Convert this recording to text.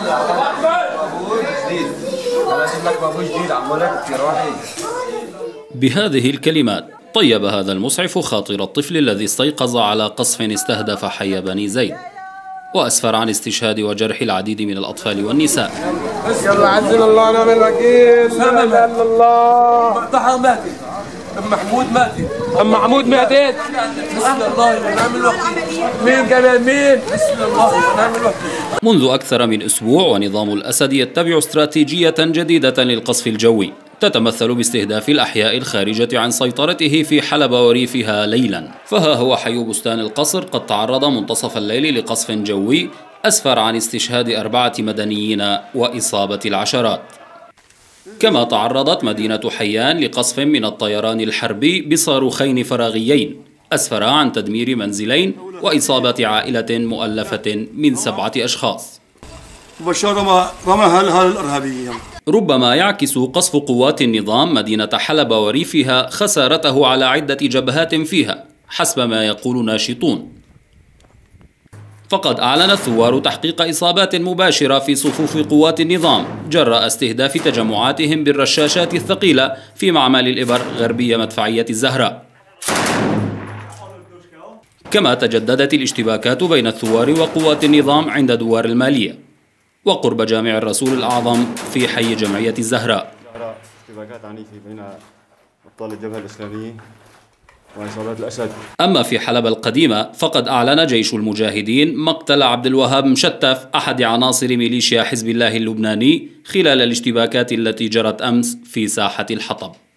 بهذه الكلمات طيب هذا المسعف خاطر الطفل الذي استيقظ على قصف استهدف حي بني زيد، وأسفر عن استشهاد وجرح العديد من الأطفال والنساء. يلا عزنا الله ونعم الوكيل. لا اله الا الله. طحن مهدي، ام محمود مهدي، ام محمود مهدي. بسم الله ونعم الوكيل. مين كمان مين؟ بسم الله ونعم الوكيل. منذ أكثر من أسبوع ونظام الأسد يتبع استراتيجية جديدة للقصف الجوي تتمثل باستهداف الأحياء الخارجة عن سيطرته في حلب وريفها ليلا. فها هو حي بستان القصر قد تعرض منتصف الليل لقصف جوي أسفر عن استشهاد 4 مدنيين وإصابة العشرات. كما تعرضت مدينة حيان لقصف من الطيران الحربي بصاروخين فراغيين أسفر عن تدمير منزلين وإصابة عائلة مؤلفة من 7 أشخاص. ربما يعكس قصف قوات النظام مدينة حلب وريفها خسارته على عدة جبهات فيها حسب ما يقول ناشطون. فقد أعلن الثوار تحقيق إصابات مباشرة في صفوف قوات النظام جراء استهداف تجمعاتهم بالرشاشات الثقيلة في معمل الإبر غربية مدفعية الزهراء. كما تجددت الاشتباكات بين الثوار وقوات النظام عند دوار المالية وقرب جامع الرسول الأعظم في حي جمعية الزهراء. اشتباكات عنيفة بين أبطال الجبهة الإسلامية وعصابات الأسد. أما في حلب القديمة فقد أعلن جيش المجاهدين مقتل عبد الوهاب مشتف أحد عناصر ميليشيا حزب الله اللبناني خلال الاشتباكات التي جرت أمس في ساحة الحطب.